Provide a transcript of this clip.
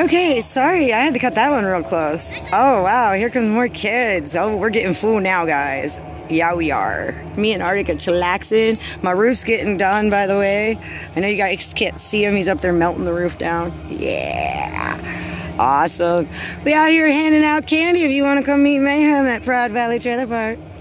Okay, sorry, I had to cut that one real close. Oh, wow, here comes more kids. Oh, we're getting full now, guys. Yeah, we are. Me and Arctic are chillaxing. My roof's getting done, by the way. I know you guys can't see him. He's up there melting the roof down. Yeah. Awesome. We out here handing out candy if you want to come meet Mayhem at Proud Valley Trailer Park.